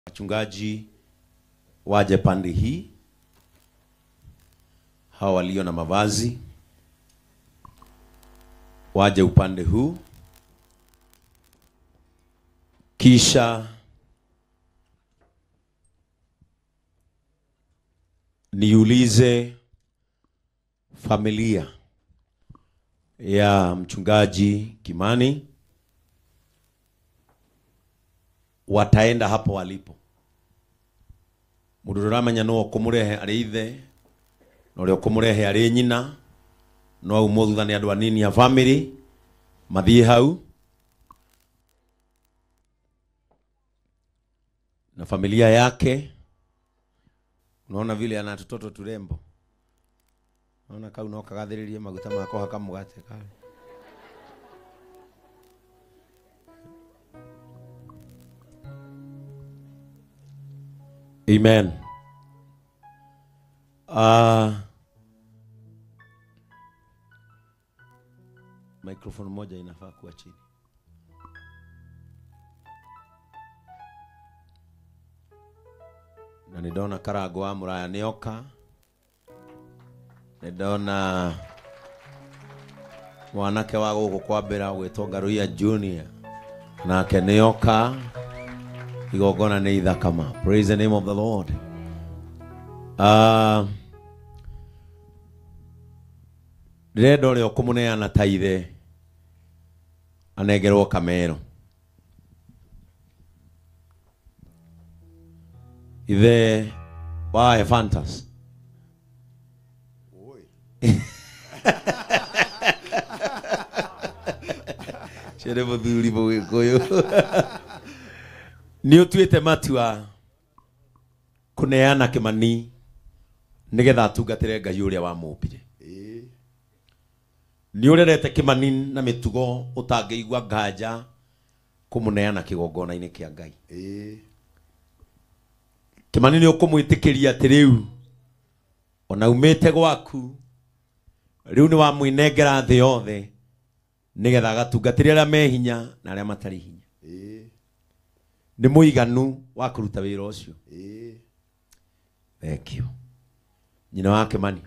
Wachungaji waje pande hii, hawa walio na mavazi waje upande huu, kisha niulize familia ya mchungaji Kimani wataenda hapo walipo. Muduramanya no kumurehe ari ithe no rio kumurehe ari nyina no umuthu ni andu anini ya family mathie hau na familia yake. Unaona vile ana tutoto turembo, unaona kau no kagathiririe maguta mako hakamugate kale. Amen. Microphone moja inafaa kuwa chini. Na nidona Karago wa Muraya Nioka. Nidona mwanake wa guku kwambira gwitwo Garuia Junior nake Nioka. Igogona ni ithakama. Praise the name of the Lord. Redo leo kumuneana taithe anegerwo kamero. Ithe wa Fantas. Oi. Chere muthuri Mugikuyu. Ni utuite matua kuneana Kimani nigetha atungatire Ngai uria wa mumbire. Ni urerete Kimani na mitugo utangeigwa nganja kumuneana kigongona-ini kia Ngai. Kimani ni ukumwitikiria ati riu ona umite gwaku riu ni wa mwinengera thi yothe nigetha agatungatire aria mehinya na aria matari hinya. Ni muiganu wa kuruta wira ucio. Thank you. Nyina wa Kimani.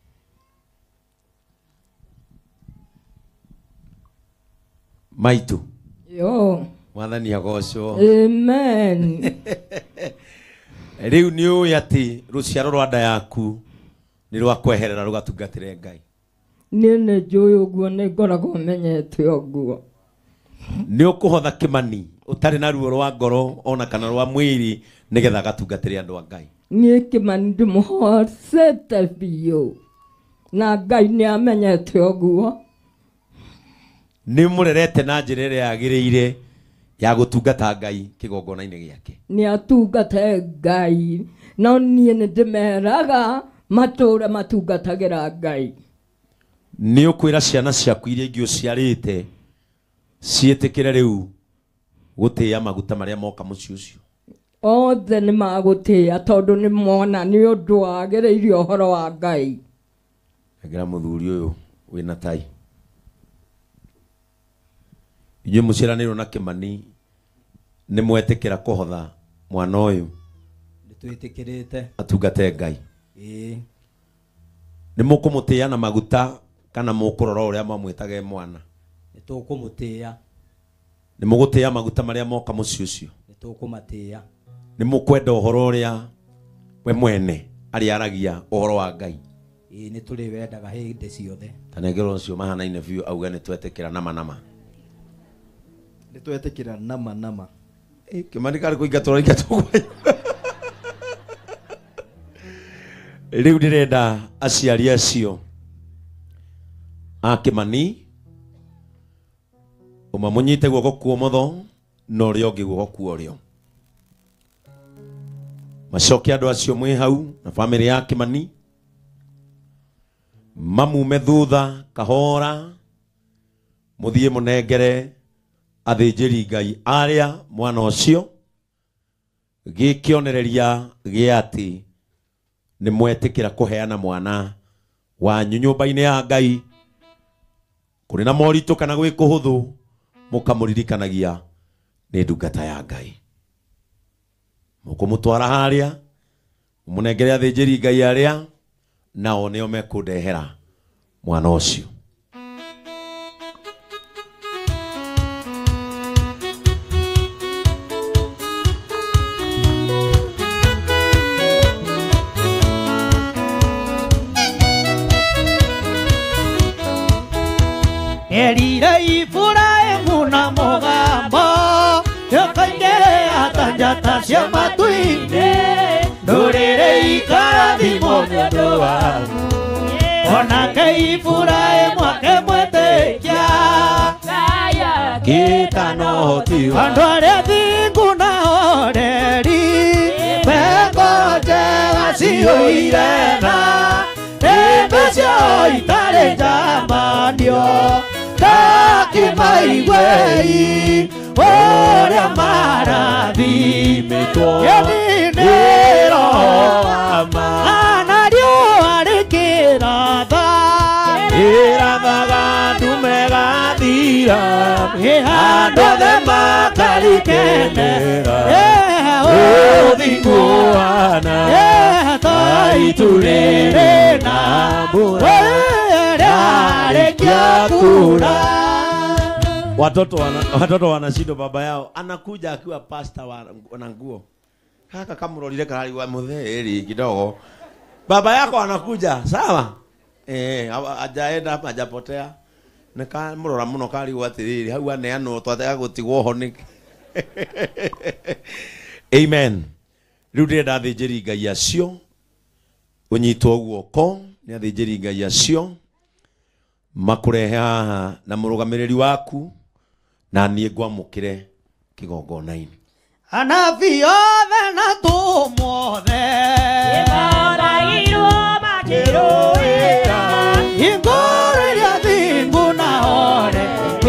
Maitu. Yo. Mwathani agocwo. Amen. Riu ni uyati ruciaro rwa nda yaku ni rwa kweherera rugatungatire Ngai. Nene joyo guo ne gorago menyete oguo. Ni ukuhotha Kimani utari na ruo rwa ngoro ona kana rwa mwiri nigetha gatungatire andu a Ngai. Ni Kimani ndimuhocete biyo na Ngai ni amenyete oguo. Ni murerete na njira iria yagiriire ya gutungata Ngai kigongona-ini giake. Ni atungate Ngai no nie ne ndimeraga matura matungatagira Ngai. Ni ukwira ciana ciaku iria ingĩ uciarite cietekere riu gutia maguta maria moka muci ucio. Othe ni magutia tondu ni mona ni undu wagiriire uhoro wa Ngai. Ngira muthuri uyu wina tai. Inyo muciraniro na Kimani ni mwetekera kuhotha mwana uyu. Nitwitikirite atungate Ngai. Ni mukumutia na maguta kana mukurora uria mamwitage mwana. Nitukumutia. Ni mugutia maguta maria moka muci ucio. Nitukumatia. Ni mukwenda uhoro uria we mwene ari aragia uhoro wa Ngai. Ni tuli wendaga hindi ciothe. Tanegero ucio mahana-ine biu auga ni twetekera nama. Nitwetekera nama. Kimani kari kuingatura ingatukwanya. Riu ndirenda aciari acio a Kimani umamunyite guoko kwa umotho no rio ngi guoko kwa urio. Macoke andu acio mwi hau na family ya Kimani mamume thutha kahora muthie munengere athinjiri Ngai aria mwana ucio gikionereria giati ni mwetikira kuheana mwana wa nyumba-ini ya Ngai. Kuri na morito kana gwi kuhuthu mukamuririkanagia ni ndungata ya Ngai. mukumutwara haria munengere athĩnjĩri Ngai aria nao nĩo mekũndehera mwana ũcio. Erire Ibrahimu na mugambo yokaire atanjata cia matu-inĩ ndũrĩrĩ ikarathimo nĩ ũndũ waku onake Ibrahimu akĩmwĩtĩkia gĩtano ũhoti wa andũ arĩa thingu na oreri mbeko njega cihũire na rĩmbe ciao itarĩ njamanio Kimaigwei Oria marathimĩtwo nĩ Roho wa ma anario arĩkĩratha ĩrathaga ndume gathira andũ othe makarikenera ũthingu wana ta itu rĩrĩ na mbura arĩkia kura. Watoto wanashindwa baba yao anakuja akiwa pasta wana nguo. Kaka kama ulolile karali wa mudheri kidogo. Baba yako anakuja, sawa? Ajaenda hapa hajapotea. Nika murora muno kali watiriri. Hau aneano twataka gutigwo honi. Amen. Riu ndenda thĩnjĩri Ngai acio unyitwo guoko ni athĩnjĩri Ngai acio makurehe haha na mũrũgamĩrĩri waku na niĩ ngwamũkĩre kĩgongona-inĩ. Anabii othe na tũmothe nĩmoragirwo makĩrũĩra igũrũ rĩa thingu na hore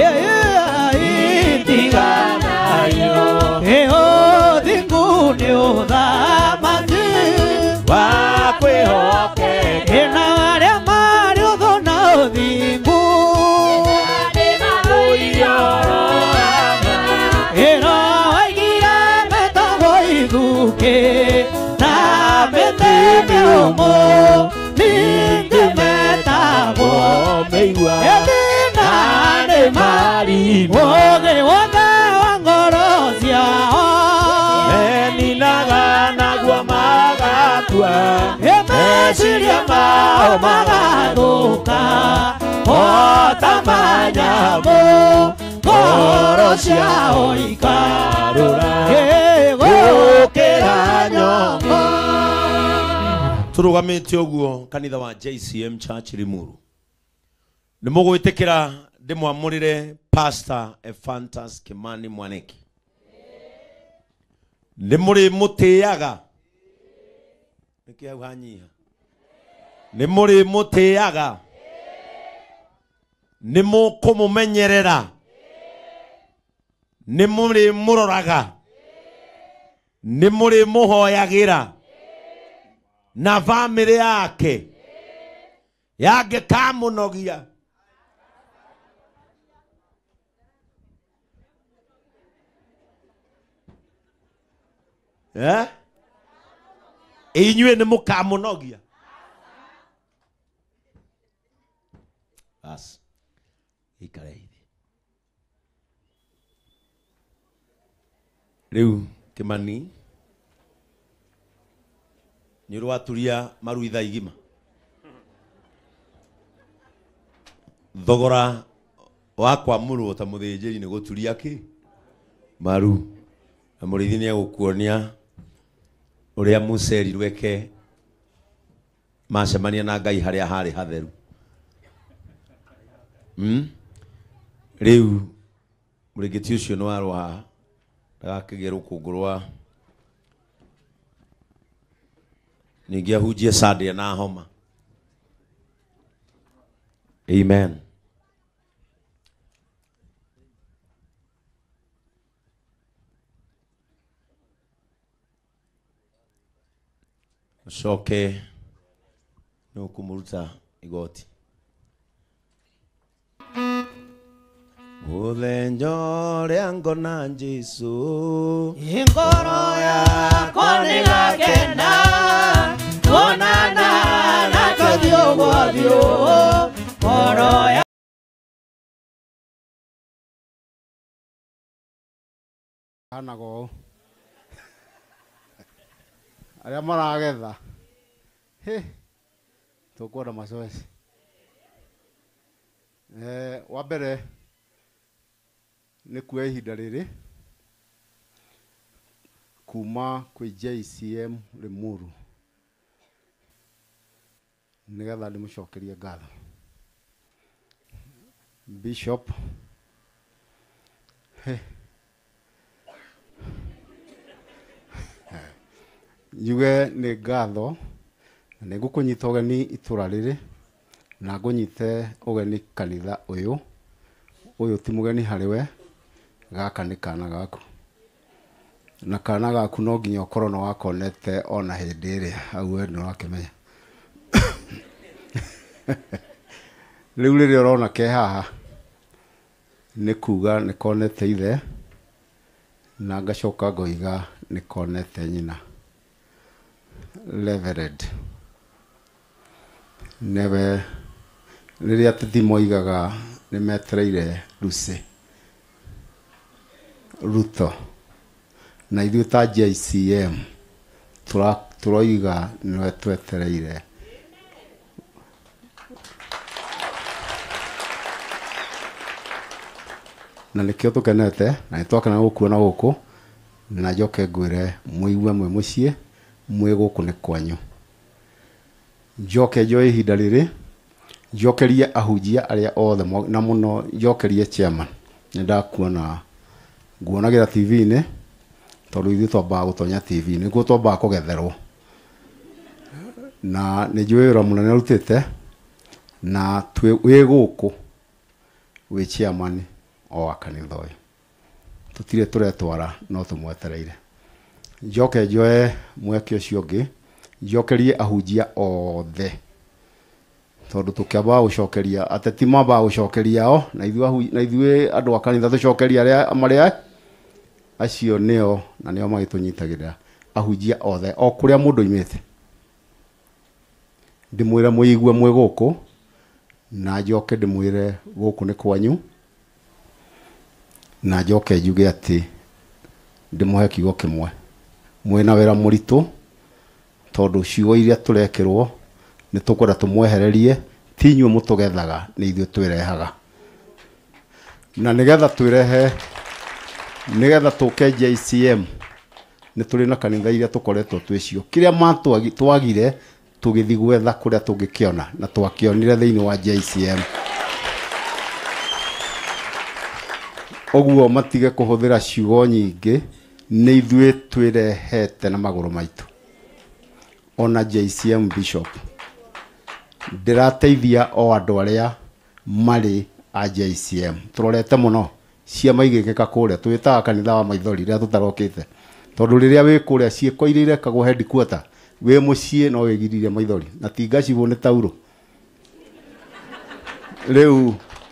itiganayo thingu nĩ ũthamaki wa kwĩhokeka na arĩa marĩ ũthũ na ũthingu na meteme umo ningi metabo meigua edina ne mari woge woga wangoro ciao meninaga nagua magatua emeciria mao magathuka otamanyamo ngoro ciao ikarũra turugamite uguo kanitha wa JCM Church Limuru ni mugwitikira ndimwamurire Pastor Ephantus Kimani Mwaniki ni muri mutiaga nikia uhanyiha ni muri mutiaga ni mukumumenyerera ni muri muroraga ni muri muhoyagira na family yake yage kamunogia inywe ni mukamunogia bas ikare hivi riu Kimani ni rwaturia maruitha igima thogora wa kwamurwo ta muthĩnjĩri ni guturia ki maru na mũrĩithi ni agukuonia uria Museri rweke macemania na Ngai haria harĩ hatheru riu mũrĩngĩti ũcio no arwa ndagakĩgĩa rũkũngũ rwa ningĩ ahunjie Sunday na homa. Amen. Shoke no kumuruta igoti Uthenyo ria ngona Jesu ingoro yakwa nigakena onana na tuthio gwathio ngoro ya anago aria maragetha tukwenda mazoezi wa mbere nĩ kuoya ihinda rĩrĩ kuma kwĩ JCM Limuru nĩgetha ndĩmũcokerie ngatho Bishop yuge nĩ ngatho na nĩngũkũnyita ũgeni itũra rĩrĩ na ngũnyite ũgeni kanitha ũyũ ti mũgeni harĩ we gaka nĩ kana gaku na kana gaku no nginya ũkorwo nĩ wakonete ona hĩndĩ ĩrĩa hau we nĩ ũrakĩmenya rĩu rĩrĩa ũrona ke haha nĩ kuga nĩ konete ithe na ngacoka ngoiga nĩ konete nyina Reverend never rĩrĩa tũtimoigaga nĩ metereire Ruto na ithuĩ ta JCM tũroiga nĩwe twetereire na nĩkĩo tũkenete na nĩtwakena gũkuona gũkũ na njoke ngwĩre mũigue mwĩ mũciĩ mwĩ gũkũ nĩ kwanyu njoke njoe ihinda rĩrĩ njokerie ahunjia arĩa othe na mũno njokerie chairman nĩndakuona nguonagira TV-inĩ tondũ ithuĩ twambaga gũtonya TV nĩguo twambaga kũgetherwo na nĩ njũĩ wĩra mũnene ũrutĩte na wĩ gũkũ wĩ chairman o wa kanitha ũyũ tũtirĩ tũretwara no tũmwetereire njoke njoe mweke ũcio ũngĩ njokerie ahunjia othe tondũ tũkĩambaga gũcokeria ateti mambaga gũcokeria o na ithuĩ andũ a kanitha tũcokeria arĩa marĩa acio nĩo na nĩo magĩtũnyitagĩrĩra ahunjia othe o kũrĩa mũndũ oimĩte ndĩmwĩre mũigue mwĩ gũkũ na njoke ndĩmwĩre gũkũ nĩ kwanyu na njoke njuge atĩ ndĩmũhe kiugo kĩmwe mwĩna wĩra mũritũ tondũ ciugo iria tũrekĩrwo nĩ tũkwenda tũmwehererie ti inyuĩ mũtũgethaga nĩ ithuĩ twĩrehaga na nĩgetha twĩrehe nĩgetha tũke JCM nĩ tũrĩ na kanitha iria tũkoretwo twĩcio kĩrĩa twagire tũgĩthi gwetha kũrĩa tũngĩkĩona na twakĩonire thĩinĩ wa JCM ũguo matige kũhũthĩra ciugo nyingĩ nĩ ithuĩ twĩrehete na magũrũ maitũ ona JCM Bishop ndĩrateithia o andũ arĩa marĩ a JCM tũrorete mũno ciama igĩkĩka kũrĩa twĩtaga kanitha wa maithori rĩrĩa tũtarokĩte tondũ rĩrĩa wĩ kũrĩa ciĩko iria irekagwo headquarter wĩ mũciĩ no wĩgiririe maithori na tingacibwo nĩ tauro rĩu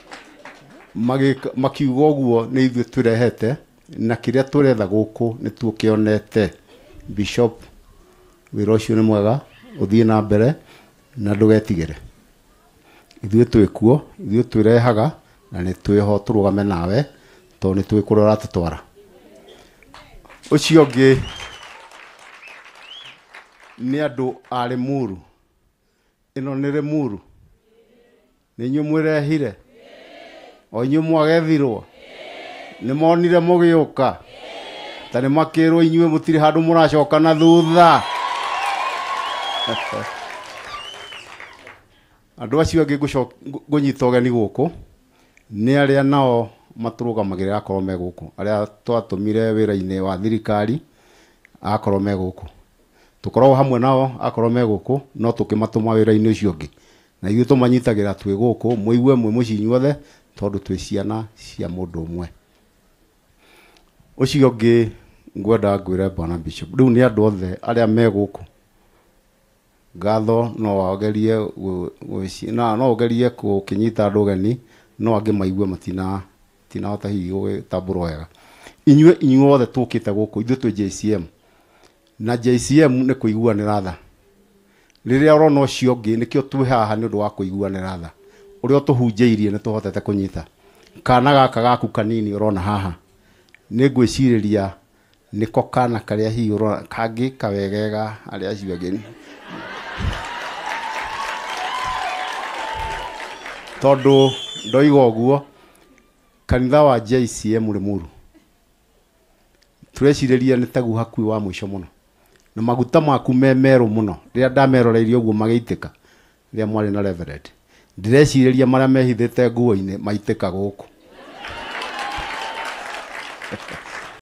makiuga ũguo nĩ ithuĩ twĩrehete na kĩrĩa tũretha gũkũ nĩ tuokĩonete Bishop wĩra ũcio nĩ mwega ũthiĩ na mbere na ndũgetigĩre ithuĩ twĩkuo ithuĩ twĩrehaga na nĩ twĩho tũrũgame nawe tondũ nĩ twĩ kũrĩa ũratũtwara ũcio ũngĩ nĩ andũ a Limuru ĩno nĩ Limuru nĩ inyuĩ mwĩrehire o inyuĩ mwagethirwo nĩ monire mũgĩũka ta nĩ makĩrwo inyuĩ mũtirĩ handũ mũracoka na thutha andũ acio angĩ ngũnyita ũgeni gũkũ nĩ arĩa nao matũrũgamagĩrĩra akorwo me gũkũ arĩa twatũmire wĩra-inĩ wa thirikari akorwo me gũkũ tũkoragwo hamwe nao akorwo me gũkũ no tũkĩmatũma wĩra-inĩ ũcio ũngĩ na ithuĩ tũmanyitagĩra twĩ gũkũ mũigue mwĩ mũciĩ inyuothe tondũ twĩ ciana cia mũndũ ũmwe ũcio ũngĩ ngwenda ngwĩre Bwana Bishop rĩu nĩ andũ othe arĩa me gũkũ ngatho no ũgerie gũkinyita andũ ũgeni no angĩ maigue tinahota hihi gũgĩtambũra wega inyuothe tũkĩte gũkũ ithuĩ twĩ JCM na JCM nĩ kũiguanĩra tha rĩrĩa ũrona ũcio ũngĩ nĩkĩo twĩ haha nĩ ũndũ wa kũiguanĩra tha ũrĩa tũhunjĩirie nĩ tũhotete kũnyita kana gaka gaku kanini ũrona haha nĩ ngwĩcirĩria nĩko kana karĩa hihi ũrona kangĩ kawegega arĩa acio angĩ tondũ ndoiga ũguo kanitha wa JCM Limuru turecireria nĩ tagu hakuĩ wa mũico mũno na maguta maku memerũ mũno rĩrĩa ndameroreirie ũguo magĩitĩka rĩrĩa mwarĩ na reverend ndirecireria marĩa mehithĩte nguo-inĩ maitĩka gũkũ